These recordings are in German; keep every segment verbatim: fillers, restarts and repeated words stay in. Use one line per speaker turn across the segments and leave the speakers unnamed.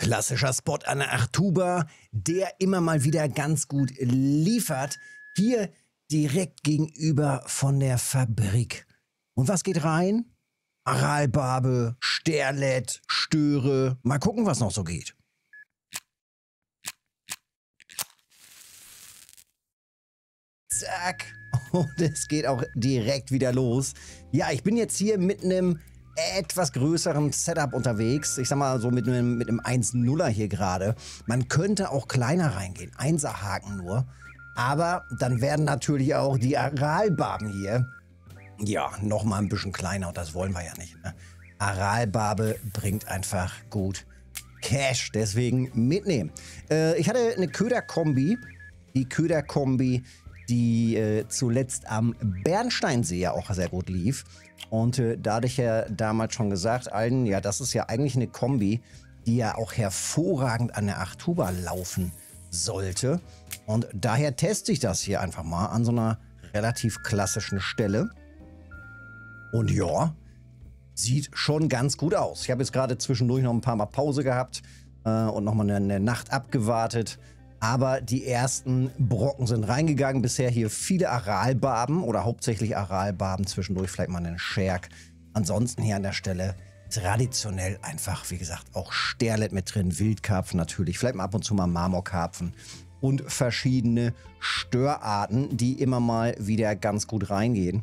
Klassischer Spot an der Achtuba, der immer mal wieder ganz gut liefert. Hier direkt gegenüber von der Fabrik. Und was geht rein? Aralbarbe, Sterlet, Störe. Mal gucken, was noch so geht. Zack. Und es geht auch direkt wieder los. Ja, ich bin jetzt hier mit einem etwas größeren Setup unterwegs. Ich sag mal so mit einem, mit einem eins nuller hier gerade. Man könnte auch kleiner reingehen. Einser-Haken nur. Aber dann werden natürlich auch die Aralbarben hier, ja, nochmal ein bisschen kleiner. Und das wollen wir ja nicht. Ne? Aralbarbe bringt einfach gut Cash. Deswegen mitnehmen. Äh, ich hatte eine Köderkombi. Die Köderkombi, die äh, zuletzt am Bernsteinsee ja auch sehr gut lief. Und äh, da hatte ich ja damals schon gesagt, allen, ja, das ist ja eigentlich eine Kombi, die ja auch hervorragend an der Achtuba laufen sollte. Und daher teste ich das hier einfach mal an so einer relativ klassischen Stelle. Und ja, sieht schon ganz gut aus. Ich habe jetzt gerade zwischendurch noch ein paar Mal Pause gehabt äh, und nochmal eine, eine Nacht abgewartet. Aber die ersten Brocken sind reingegangen. Bisher hier viele Aralbarben oder hauptsächlich Aralbarben. Zwischendurch vielleicht mal einen Scherk. Ansonsten hier an der Stelle traditionell einfach, wie gesagt, auch Sterlet mit drin. Wildkarpfen natürlich. Vielleicht mal ab und zu mal Marmorkarpfen. Und verschiedene Störarten, die immer mal wieder ganz gut reingehen.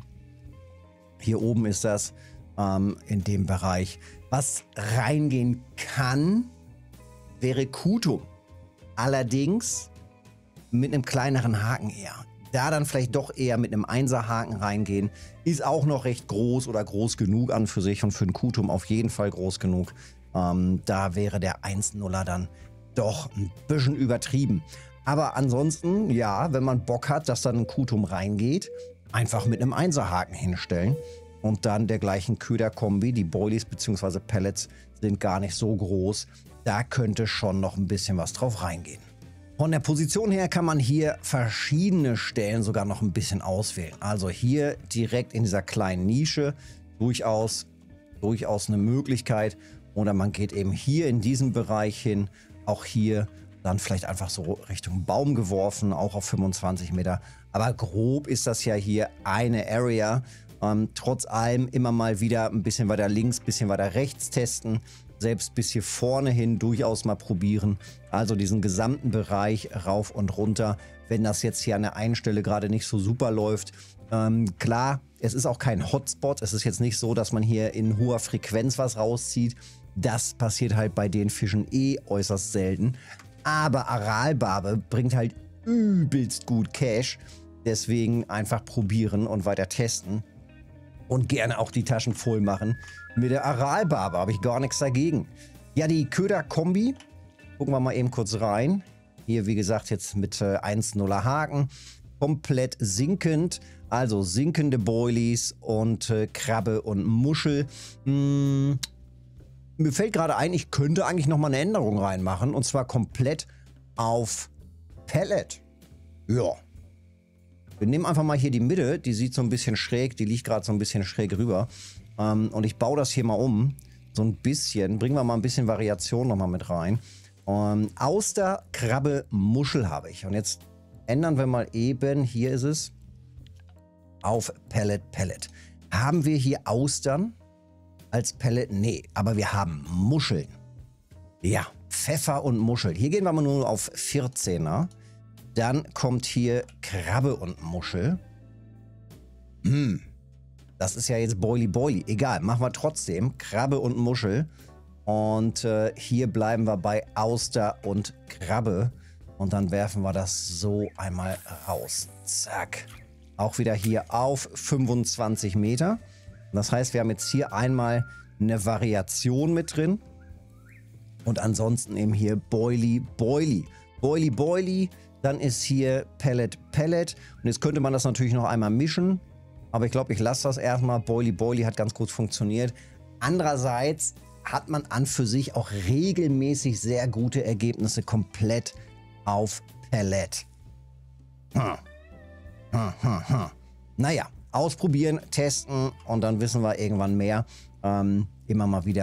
Hier oben ist das ähm, in dem Bereich. Was reingehen kann, wäre Kutum. Allerdings mit einem kleineren Haken eher. Da dann vielleicht doch eher mit einem Einser-Haken reingehen. Ist auch noch recht groß oder groß genug an für sich und für ein Kutum auf jeden Fall groß genug. Ähm, da wäre der eins nuller dann doch ein bisschen übertrieben. Aber ansonsten, ja, wenn man Bock hat, dass dann ein Kutum reingeht, einfach mit einem Einser-Haken hinstellen. Und dann der gleichen Köderkombi. Die Boilies bzw. Pellets sind gar nicht so groß. Da könnte schon noch ein bisschen was drauf reingehen. Von der Position her kann man hier verschiedene Stellen sogar noch ein bisschen auswählen. Also hier direkt in dieser kleinen Nische durchaus, durchaus eine Möglichkeit. Oder man geht eben hier in diesen Bereich hin. Auch hier dann vielleicht einfach so Richtung Baum geworfen, auch auf fünfundzwanzig Meter. Aber grob ist das ja hier eine Area. Ähm, trotz allem immer mal wieder ein bisschen weiter links, ein bisschen weiter rechts testen. Selbst bis hier vorne hin durchaus mal probieren. Also diesen gesamten Bereich rauf und runter. Wenn das jetzt hier an der einen Stelle gerade nicht so super läuft. Ähm, klar, es ist auch kein Hotspot. Es ist jetzt nicht so, dass man hier in hoher Frequenz was rauszieht. Das passiert halt bei den Fischen eh äußerst selten. Aber Aralbarbe bringt halt übelst gut Cash. Deswegen einfach probieren und weiter testen. Und gerne auch die Taschen voll machen. Mit der Aralbarbe habe ich gar nichts dagegen. Ja, die Köderkombi. Gucken wir mal eben kurz rein. Hier, wie gesagt, jetzt mit äh, eins nuller Haken. Komplett sinkend. Also sinkende Boilies und äh, Krabbe und Muschel. Hm, mir fällt gerade ein, ich könnte eigentlich nochmal eine Änderung reinmachen. Und zwar komplett auf Pellet. Ja. Wir nehmen einfach mal hier die Mitte. Die sieht so ein bisschen schräg. Die liegt gerade so ein bisschen schräg rüber. Ähm, und ich baue das hier mal um. So ein bisschen. Bringen wir mal ein bisschen Variation nochmal mit rein. Ähm, Auster, Krabbe, Muschel habe ich. Und jetzt ändern wir mal eben. Hier ist es. Auf Pellet, Pellet. Haben wir hier Austern als Pellet? Nee. Aber wir haben Muscheln. Ja. Pfeffer und Muscheln. Hier gehen wir mal nur auf vierzehner. Dann kommt hier Krabbe und Muschel. Hm. Das ist ja jetzt Boily Boily. Egal, machen wir trotzdem. Krabbe und Muschel. Und äh, hier bleiben wir bei Auster und Krabbe. Und dann werfen wir das so einmal raus. Zack. Auch wieder hier auf fünfundzwanzig Meter. Das heißt, wir haben jetzt hier einmal eine Variation mit drin. Und ansonsten eben hier Boily Boily. Boily Boily. Dann ist hier Pellet, Pellet. Und jetzt könnte man das natürlich noch einmal mischen. Aber ich glaube, ich lasse das erstmal. Boily, Boily hat ganz gut funktioniert. Andererseits hat man an für sich auch regelmäßig sehr gute Ergebnisse komplett auf Pellet. Hm. Hm, hm, hm. Naja, ausprobieren, testen und dann wissen wir irgendwann mehr. Ähm, immer mal wieder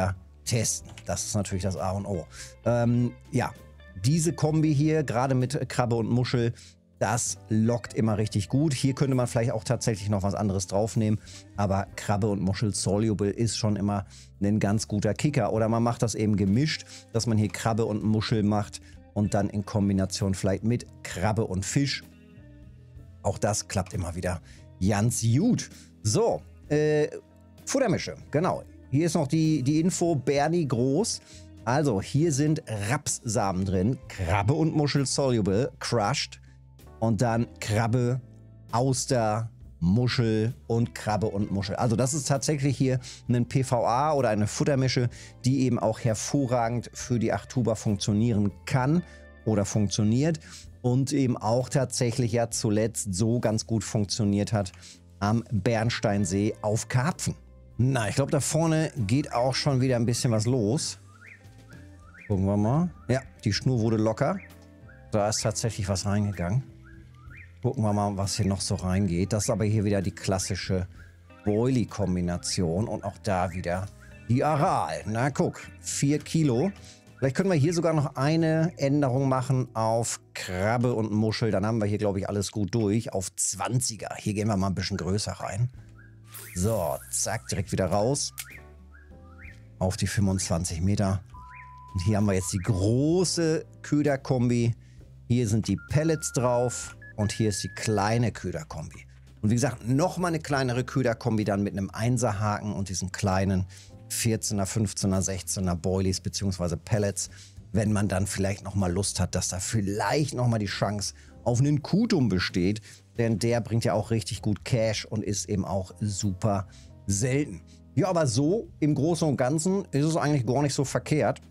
testen. Das ist natürlich das A und O. Ähm, ja, diese Kombi hier, gerade mit Krabbe und Muschel, das lockt immer richtig gut. Hier könnte man vielleicht auch tatsächlich noch was anderes draufnehmen, aber Krabbe und Muschel Soluble ist schon immer ein ganz guter Kicker. Oder man macht das eben gemischt, dass man hier Krabbe und Muschel macht und dann in Kombination vielleicht mit Krabbe und Fisch. Auch das klappt immer wieder ganz gut. So, äh, Futtermische, genau. Hier ist noch die, die Info, Bernie groß. Also, hier sind Rapssamen drin, Krabbe und Muschel Soluble, crushed. Und dann Krabbe, Auster, Muschel und Krabbe und Muschel. Also das ist tatsächlich hier ein P V A oder eine Futtermische, die eben auch hervorragend für die acht Tuber funktionieren kann oder funktioniert. Und eben auch tatsächlich ja zuletzt so ganz gut funktioniert hat am Bernsteinsee auf Karpfen. Na, ich glaube, da vorne geht auch schon wieder ein bisschen was los. Gucken wir mal. Ja, die Schnur wurde locker. Da ist tatsächlich was reingegangen. Gucken wir mal, was hier noch so reingeht. Das ist aber hier wieder die klassische Boilie-Kombination. Und auch da wieder die Aral. Na guck, vier Kilo. Vielleicht können wir hier sogar noch eine Änderung machen auf Krabbe und Muschel. Dann haben wir hier, glaube ich, alles gut durch. Auf zwanziger. Hier gehen wir mal ein bisschen größer rein. So, zack, direkt wieder raus. Auf die fünfundzwanzig Meter. Und hier haben wir jetzt die große Köderkombi. Hier sind die Pellets drauf. Und hier ist die kleine Köderkombi. Und wie gesagt, nochmal eine kleinere Köderkombi dann mit einem Einserhaken und diesen kleinen vierzehner, fünfzehner, sechzehner Boilies bzw. Pellets, wenn man dann vielleicht nochmal Lust hat, dass da vielleicht nochmal die Chance auf einen Kutum besteht. Denn der bringt ja auch richtig gut Cash und ist eben auch super selten. Ja, aber so im Großen und Ganzen ist es eigentlich gar nicht so verkehrt.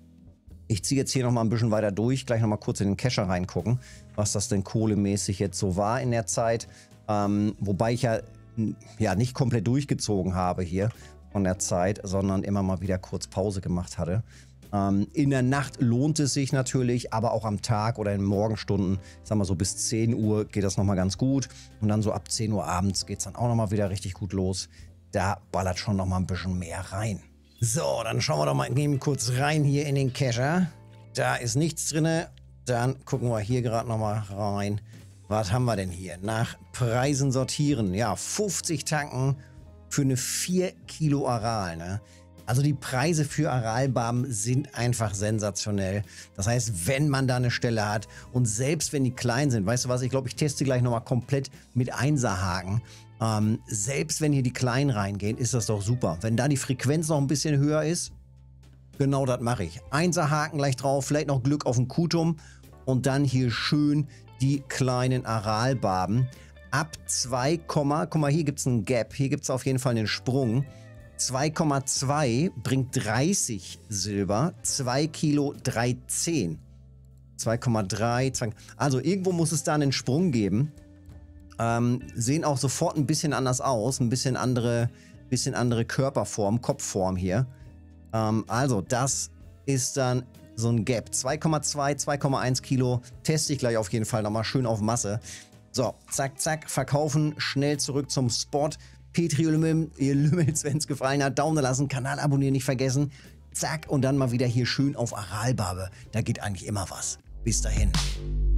Ich ziehe jetzt hier nochmal ein bisschen weiter durch, gleich nochmal kurz in den Kescher reingucken, was das denn kohlemäßig jetzt so war in der Zeit. Ähm, wobei ich ja, ja nicht komplett durchgezogen habe hier von der Zeit, sondern immer mal wieder kurz Pause gemacht hatte. Ähm, in der Nacht lohnt es sich natürlich, aber auch am Tag oder in den Morgenstunden, ich sag mal so bis zehn Uhr geht das nochmal ganz gut. Und dann so ab zehn Uhr abends geht es dann auch nochmal wieder richtig gut los. Da ballert schon nochmal ein bisschen mehr rein. So, dann schauen wir doch mal eben kurz rein hier in den Kescher. Da ist nichts drin. Dann gucken wir hier gerade nochmal rein. Was haben wir denn hier? Nach Preisen sortieren. Ja, fünfzig Tanken für eine vier Kilo Aral. Ne? Also die Preise für Aralbarben sind einfach sensationell. Das heißt, wenn man da eine Stelle hat und selbst wenn die klein sind, weißt du was, ich glaube, ich teste gleich nochmal komplett mit Einserhaken. Ähm, selbst wenn hier die Kleinen reingehen, ist das doch super. Wenn da die Frequenz noch ein bisschen höher ist, genau das mache ich. Einserhaken gleich drauf, vielleicht noch Glück auf ein Kutum und dann hier schön die kleinen Aralbarben. Ab zwei, guck mal, hier gibt es einen Gap, hier gibt es auf jeden Fall einen Sprung. zwei Komma zwei bringt dreißig Silber, zwei Kilo dreizehn. zwei Komma drei, also irgendwo muss es da einen Sprung geben. Ähm, sehen auch sofort ein bisschen anders aus, ein bisschen andere, bisschen andere Körperform, Kopfform hier. Ähm, also das ist dann so ein Gap. zwei Komma zwei, zwei Komma eins Kilo, teste ich gleich auf jeden Fall nochmal schön auf Masse. So, zack, zack, verkaufen, schnell zurück zum Spot. Petri, ihr Lümmel, ihr Lümmels, wenn es gefallen hat, Daumen lassen, Kanal abonnieren nicht vergessen. Zack, und dann mal wieder hier schön auf Aralbarbe. Da geht eigentlich immer was. Bis dahin.